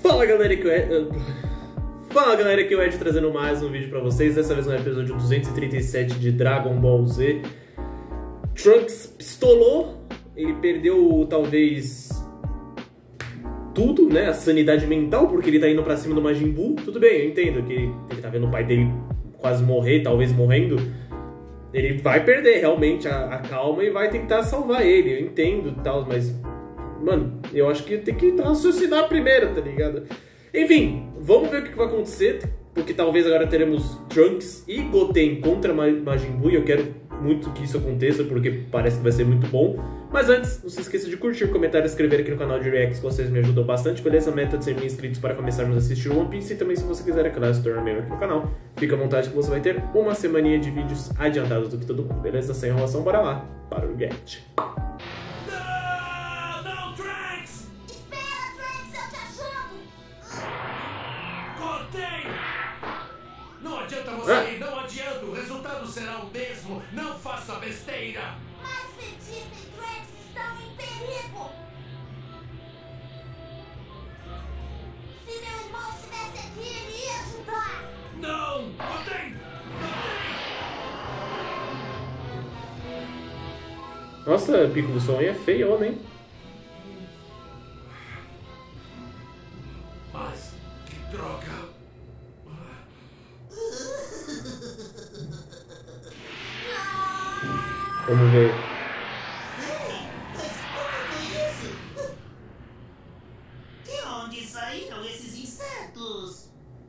Fala galera, aqui é o Ed trazendo mais um vídeo pra vocês. Dessa vez no episódio 237 de Dragon Ball Z. Trunks pistolou, ele perdeu talvez tudo, né? A sanidade mental, porque ele tá indo pra cima do Majin Buu. Tudo bem, eu entendo que ele tá vendo o pai dele quase morrer, talvez morrendo. Ele vai perder realmente a calma e vai tentar salvar ele, eu entendo e tal, mas... Mano, eu acho que tem que raciocinar primeiro, tá ligado? Enfim, vamos ver o que vai acontecer, porque talvez agora teremos Trunks e Goten contra Majin Buu, e eu quero muito que isso aconteça, porque parece que vai ser muito bom. Mas antes, não se esqueça de curtir, comentar e inscrever aqui no canal de Reacts, que vocês me ajudam bastante. Beleza? A meta de 100 mil inscritos para começarmos a assistir One Piece. E também, se você quiser, é claro, se tornar membro aqui no canal, fica à vontade que você vai ter uma semaninha de vídeos adiantados do que todo mundo. Beleza? Sem enrolação, bora lá para o React. Não adianta, o resultado será o mesmo. Não faça besteira. Mas Vegeta e Trunks estão em perigo. Se meu irmão estivesse aqui, ele ia ajudar. Não! Goten! Nossa, Piccolo, o som aí é feio, hein? Mas que droga! Vamos ver. Mas o que foi isso? De onde saíram esses insetos?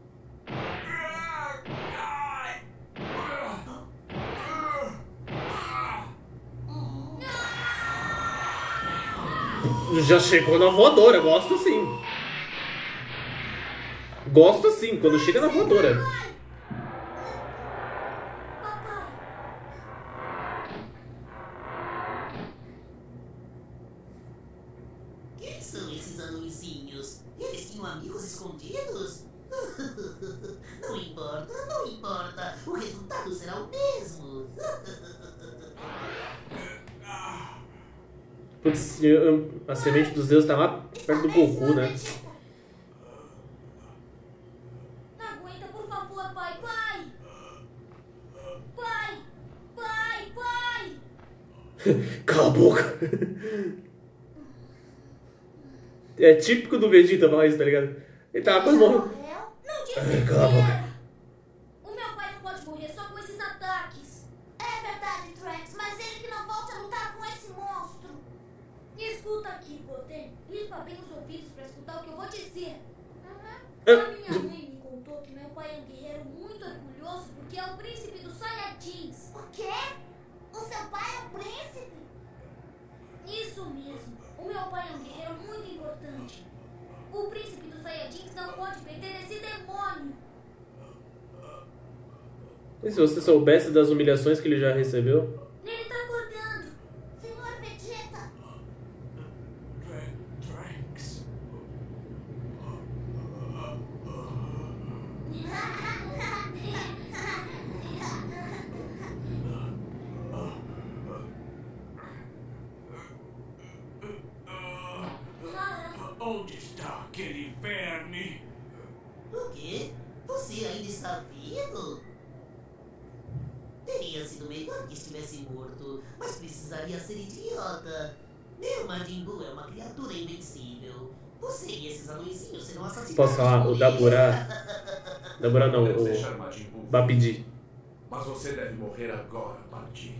Já chegou na voadora, gosto sim. Gosto sim, quando chega na voadora. Quem são esses anõezinhos? Eles tinham amigos escondidos? Não importa, não importa. O resultado será o mesmo. Putz, a semente dos deuses tá lá perto do Goku, né? Não aguenta, por favor, pai, pai! Pai! Pai, pai! Cala a boca! É típico do Vegeta falar isso, tá ligado? Ele tava quase morrendo. Não disse Cala a boca. O meu pai não pode morrer só com esses ataques. É verdade, Trunks, mas ele que não volte a lutar com esse monstro. Escuta aqui, Goten. Limpa bem os ouvidos pra escutar o que eu vou dizer. A minha mãe me contou que meu pai é um guerreiro muito orgulhoso porque é o príncipe dos Saiyajins. O quê? O seu pai é um príncipe? Isso mesmo. O meu pai é um guerreiro muito importante. O príncipe dos Saiyajins não pode perder esse demônio. E se você soubesse das humilhações que ele já recebeu? Ele tá acordando. Senhor Vegeta. Trunks. Onde está aquele verme? O quê? Você ainda está vivo? Teria sido melhor que estivesse morto, mas precisaria ser idiota. Meu Majin Buu é uma criatura invencível. Você e esses anõezinhos serão assassinados. Posso falar? O Daburá... Daburá não, Podemos o deixar Majin Buu. Babidi. Mas você deve morrer agora, Babidi.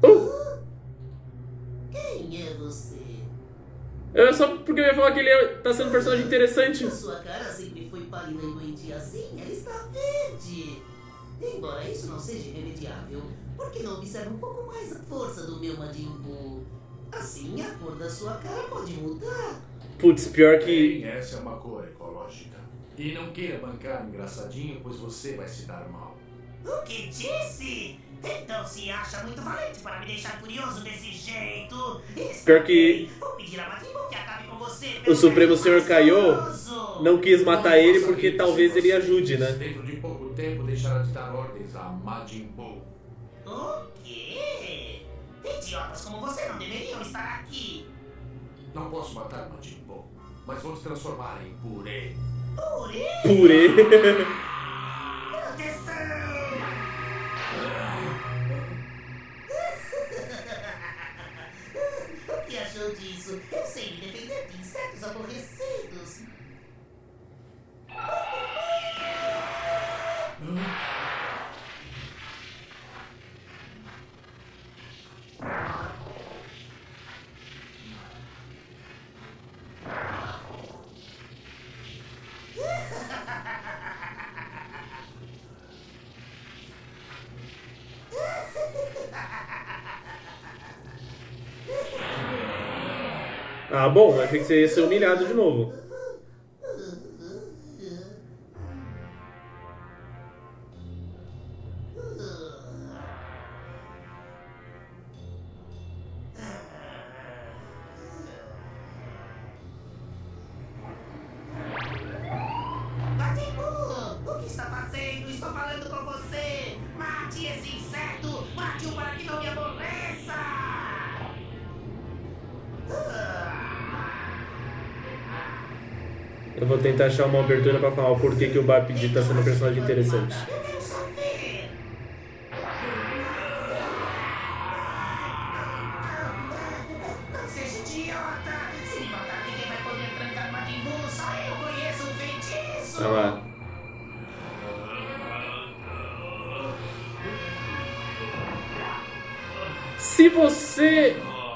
Quem é você? É só porque eu ia falar que ele tá sendo um personagem interessante. A sua cara sempre foi pálida e doentia assim, ela está verde. Embora isso não seja irremediável, por que não observa um pouco mais a força do meu Majin Buu? Assim, a cor da sua cara pode mudar. Putz, pior que... Bem, essa é uma cor ecológica. E não queira bancar engraçadinho, pois você vai se dar mal. O que disse? Então se acha muito valente para me deixar curioso desse jeito. Pior que... Vou pedir a Majin Buu que acabe com você. O Supremo Senhor Kaiô não quis matar ele porque talvez ele ajude, né? Dentro de pouco tempo deixará de dar ordens a Majin Buu. O quê? Idiotas como você não deveriam estar aqui. Não posso matar Majin Buu, mas vou te transformar em purê. Purê. O que achou disso? Eu sei me defender de insetos aborrecidos. Ah, bom, vai ter que ser humilhado de novo. Batibu, o que está fazendo? Estou falando com você. Mate esse inseto. Mate-o para que não me aborreça. Eu vou tentar achar uma abertura pra falar o porquê que o Babidi tá sendo um personagem interessante. Eu quero saber. Não seja idiota. Se me matar, ninguém vai poder trancar o Batibu. Só eu conheço o feitiço. Olha lá. Se você...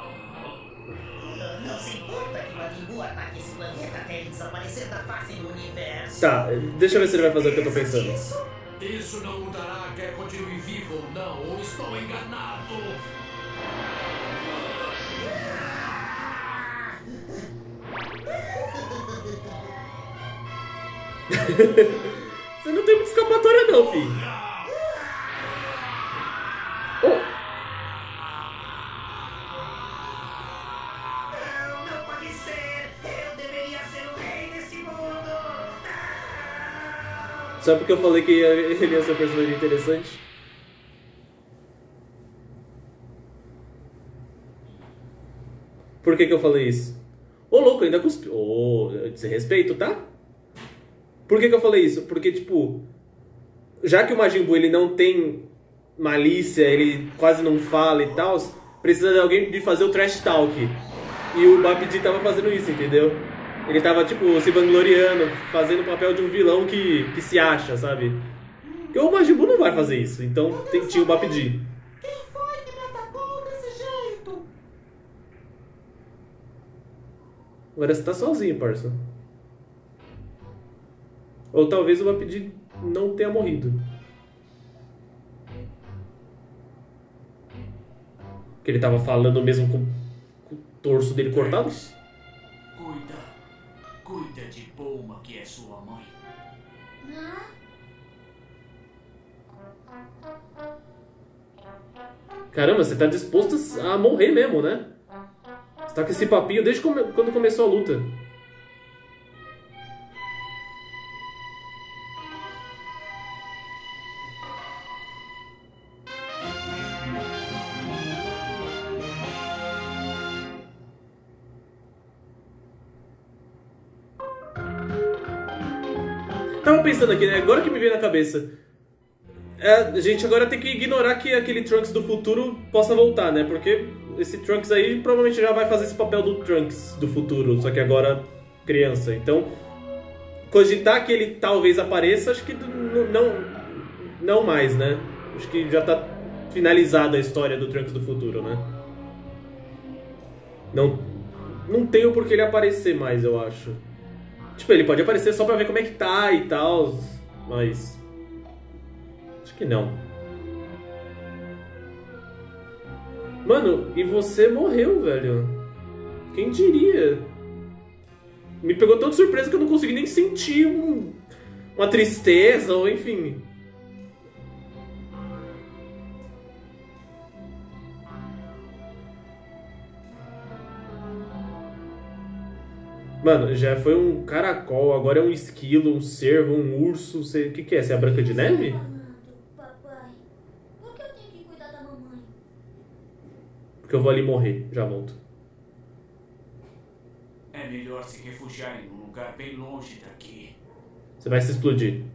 Não se importa que o Batibu ataque esse planeta até ele desaparecer da face do universo. Tá, deixa eu ver se ele vai fazer o que eu tô pensando. Isso não mudará, quer continue vivo ou não, ou estou enganado. Você não tem muita escapatória não, filho. Oh. Não pode ser. Eu deveria ser o rei desse mundo. Só porque eu falei que ele ia ser um personagem interessante? Por que eu falei isso? Ô, louco, ainda cuspiu. Ô, desrespeito, tá? Por que eu falei isso? Porque, tipo, já que o Majin Buu ele não tem malícia, ele quase não fala e tal, precisa de alguém de fazer o trash talk. E o Babidi tava fazendo isso, entendeu? Ele tava, tipo, se vangloriando, fazendo o papel de um vilão que se acha, sabe? Porque o Majin Buu não vai fazer isso, então tinha o Babidi. Quem foi que me atacou desse jeito? Agora você tá sozinho, parça. Ou talvez o Babidi não tenha morrido. Que ele tava falando mesmo com o torso dele cortado? Cuida de Bulma, que é sua mãe. Hã? Caramba, você tá disposto a morrer mesmo, né? Você tá com esse papinho desde quando começou a luta. Tava pensando aqui, né? Agora que me veio na cabeça. A gente agora tem que ignorar que aquele Trunks do futuro possa voltar, né? Porque esse Trunks aí provavelmente já vai fazer esse papel do Trunks do futuro, só que agora criança. Então, cogitar que ele talvez apareça, acho que não mais, né? Acho que já tá finalizada a história do Trunks do futuro, né? Não tem o porquê ele aparecer mais, eu acho. Tipo, ele pode aparecer só pra ver como é que tá e tal, mas... acho que não. Mano, e você morreu, velho. Quem diria? Me pegou tão de surpresa que eu não consegui nem sentir uma tristeza, ou enfim... Mano, já foi um caracol, agora é um esquilo, um cervo, um urso, o que é? Você é a Branca de Neve? Papai, por que eu tenho que cuidar da mamãe? Porque eu vou ali morrer, já volto. É melhor se refugiarem num lugar bem longe daqui. Você vai se explodir.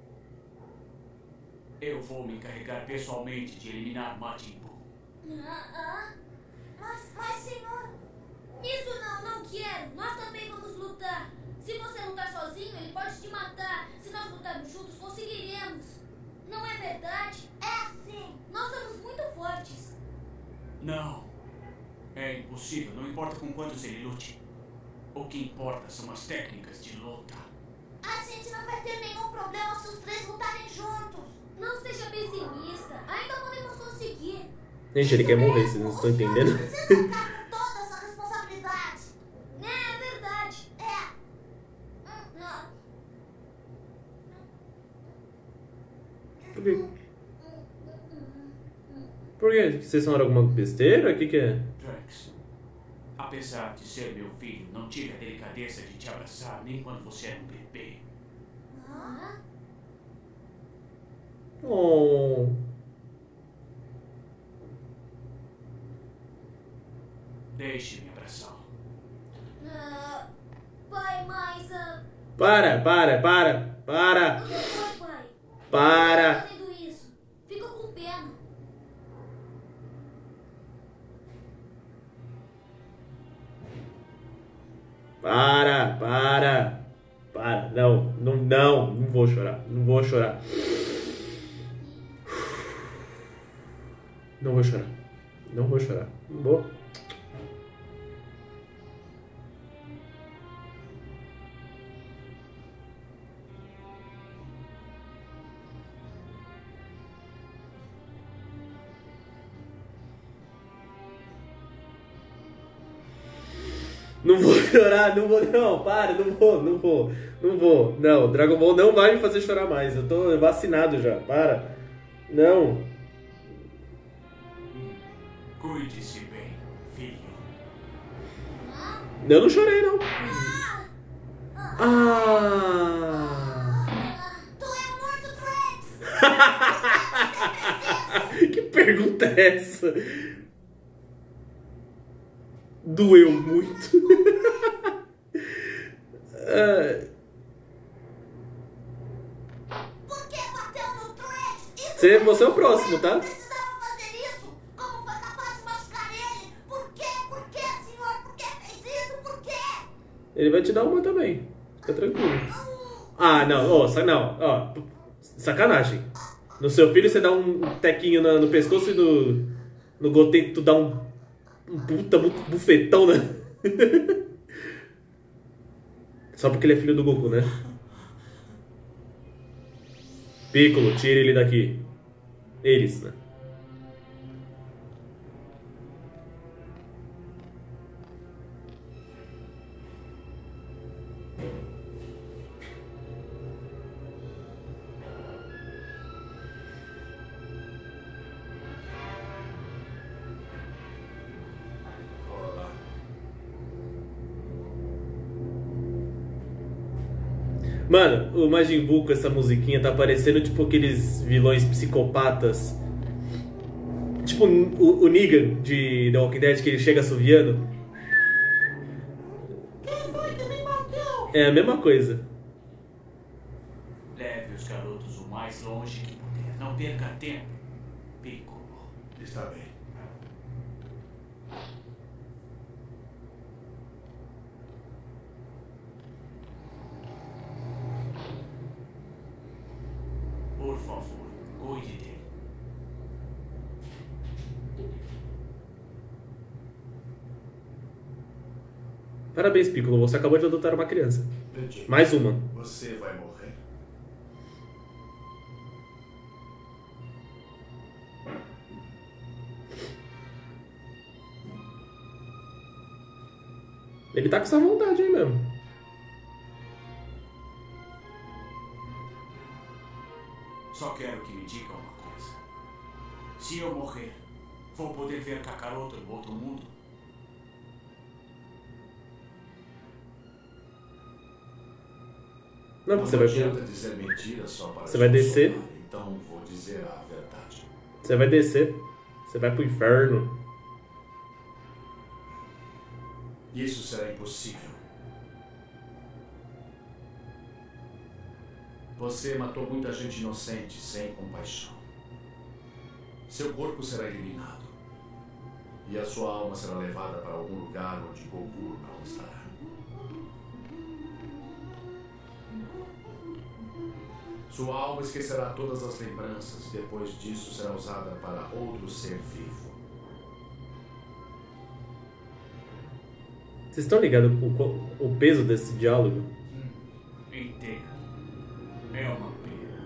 Eu vou me encarregar pessoalmente de eliminar Majin Buu. Mas senhor... Isso não quero. Nós também vamos lutar. Se você lutar sozinho, ele pode te matar. Se nós lutarmos juntos, conseguiremos. Não é verdade? É sim. Nós somos muito fortes. Não. É impossível. Não importa com quantos ele lute. O que importa são as técnicas de luta. A gente não vai ter nenhum problema se os três lutarem juntos. Não seja pessimista. Ainda podemos conseguir. Gente, ele quer morrer, vocês não estão entendendo? Não precisa ficar com toda essa responsabilidade. É verdade. Por quê? Por quê? Vocês falaram alguma besteira? O que é? Trunks, apesar de ser meu filho, não tive a delicadeza de te abraçar nem quando você era um bebê. Oh. Deixe-me abraçá-lo. Pai, mas... Para! O que foi, pai? Para! Tá fazendo isso? Fico com pena. Para! Não vou chorar. Não vou chorar. Não vou. Não vou chorar, não, para, não vou. Não, Dragon Ball não vai me fazer chorar mais. Eu tô vacinado já, para. Não. Cuide-se bem, filho. Eu não chorei, não. Tu é morto, Trunks! Que pergunta é essa? Doeu muito. Por que bateu no Trunks? Você é o próximo, tá? Precisava fazer isso? Como foi capaz de machucar ele? Por quê? Por quê, senhor? Por que fez isso? Por quê? Ele vai te dar uma também. Fica tranquilo. Ah, não. Ó, sacanagem. No seu filho você dá um tequinho no pescoço e no Goten tu dá um puta bufetão, né? Só porque ele é filho do Goku, né? Piccolo, tira ele daqui. Eles, né? Mano, o Majin Buu com essa musiquinha tá parecendo tipo aqueles vilões psicopatas. Tipo o Negan de The Walking Dead, que ele chega assoviando. Quem foi que me bateu? É a mesma coisa. Leve os garotos o mais longe que puder. Não perca tempo, Piccolo. Está bem. Por favor, cuide dele. Parabéns, Piccolo, você acabou de adotar uma criança. Vegeta, Mais uma. você vai morrer. Ele tá com essa vontade aí mesmo. Só quero que me diga uma coisa. Se eu morrer, vou poder ver Kakaroto no outro mundo? Não, Não você vai, adianta dizer mentira só para Você vai descer? solucionar, então vou dizer a verdade. você vai descer. Você vai pro inferno. Isso será impossível. Você matou muita gente inocente, sem compaixão. Seu corpo será eliminado. E a sua alma será levada para algum lugar onde Goku não estará. Sua alma esquecerá todas as lembranças e depois disso será usada para outro ser vivo. Vocês estão ligados o peso desse diálogo? Entendo. É uma pena.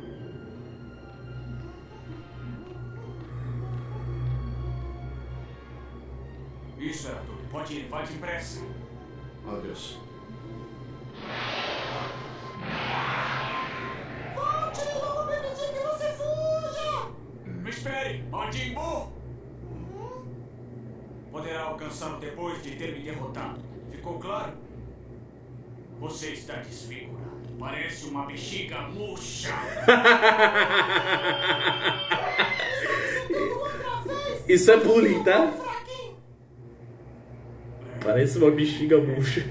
Isso era tudo. Pode ir, vai depressa. Adeus. Volte! Não vou permitir que você fuja! Me espere, Majin Buu! Poderá alcançá-lo depois de ter me derrotado. Ficou claro? Você está desfigurado. Parece uma bexiga murcha. Isso é bullying, tá? Parece uma bexiga murcha.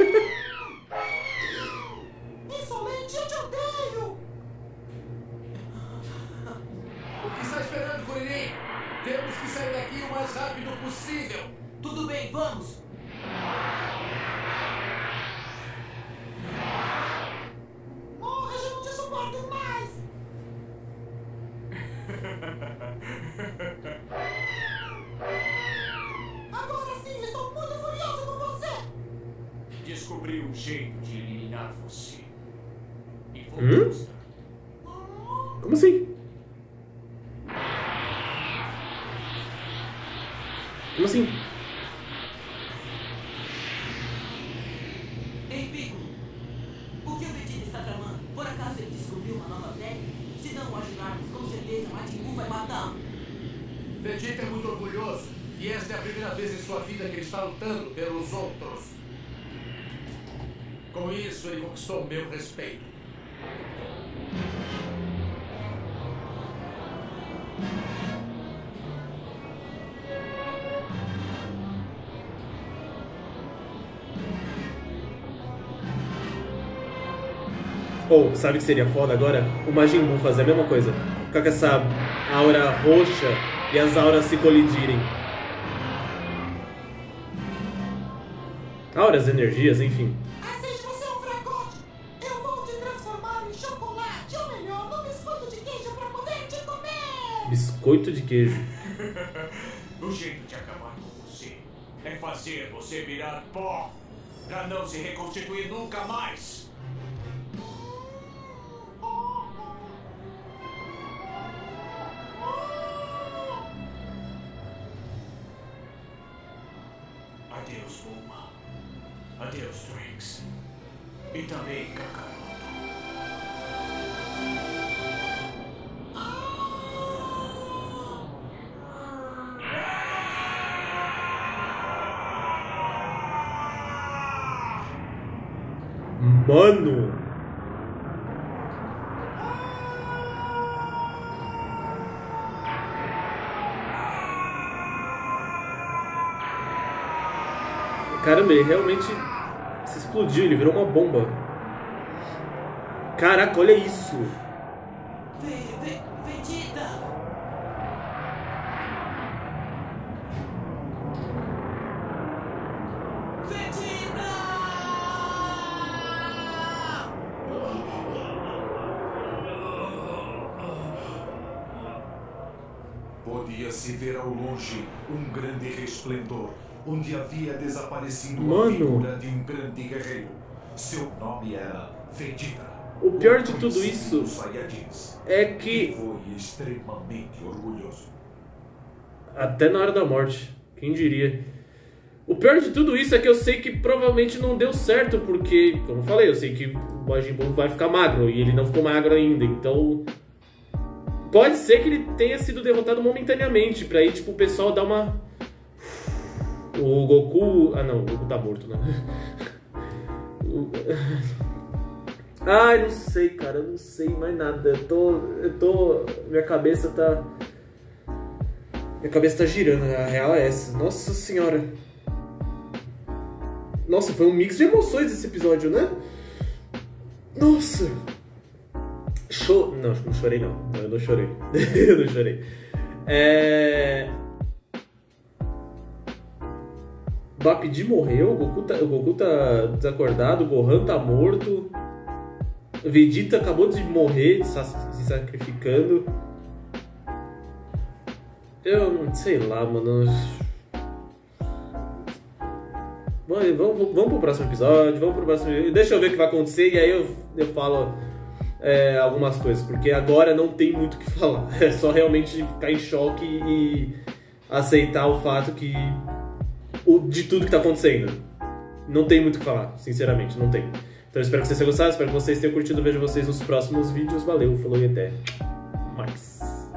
Insolente, eu te odeio! O que está esperando, Kuririn? Temos que sair daqui o mais rápido possível. Tudo bem, vamos! Morra, eu não te suporto mais! Agora sim, estou muito furioso com você! Descobri um jeito de eliminar você. E vou Hum? mostrar. Como assim? Como assim? Ei, Piccolo, o que o Vegeta está tramando? Por acaso ele descobriu uma nova técnica? Se não o ajudarmos, com certeza Majin Buu vai matá-lo. Vegeta é muito orgulhoso. E esta é a primeira vez em sua vida que ele está lutando pelos outros. Com isso, ele conquistou meu respeito. Ou, sabe o que seria foda agora? O Majin Buu fazer a mesma coisa. Ficar com essa aura roxa e as auras se colidirem. Auras, energias, enfim. Aceite, você é um fracote! Eu vou te transformar em chocolate, ou melhor, num biscoito de queijo para poder te comer! Biscoito de queijo. O jeito de acabar com você é fazer você virar pó. Pra não se reconstituir nunca mais. Adeus, Bulma. Adeus, Trunks. E também Kakaroto. Mano! Caramba, ele realmente se explodiu, ele virou uma bomba. Caraca, olha isso! Vegeta! Vegeta! Podia-se ver ao longe um grande resplendor, onde havia desaparecido Mano. a figura de um grande guerreiro. Seu nome era Vegeta. O pior de tudo Conhecido isso dos Saiyajins. é E que foi extremamente orgulhoso. até na hora da morte, quem diria? O pior de tudo isso é que eu sei que provavelmente não deu certo, porque, como eu falei, eu sei que o Majin Buu vai ficar magro, e ele não ficou magro ainda, então... Pode ser que ele tenha sido derrotado momentaneamente, pra aí, tipo, o pessoal dar uma... O Goku... Ah, não, o Goku tá morto, né? Ai, não sei, cara, eu não sei mais nada. Eu tô... Minha cabeça tá girando, a real é essa. Nossa senhora. Nossa, foi um mix de emoções esse episódio, né? Nossa. Não chorei não. Eu não chorei. Eu não chorei. Bapidi morreu, o Goku tá desacordado, o Gohan tá morto, Vegeta acabou de morrer, se sacrificando. Eu não sei lá, mano. Vamos pro próximo episódio, deixa eu ver o que vai acontecer e aí eu falo algumas coisas, porque agora não tem muito o que falar. É só realmente ficar em choque e aceitar o fato que de tudo que tá acontecendo. Não tem muito o que falar, sinceramente, não tem. Então eu espero que vocês tenham gostado, espero que vocês tenham curtido. Vejo vocês nos próximos vídeos. Valeu, falou e até mais.